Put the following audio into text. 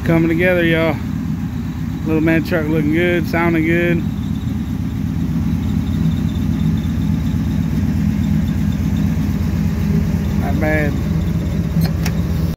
coming together, y'all. Little man truck looking good, sounding good. Not bad.